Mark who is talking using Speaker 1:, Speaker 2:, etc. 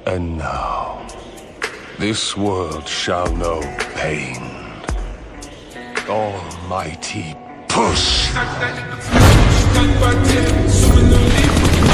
Speaker 1: And now, this world shall know pain. Almighty push!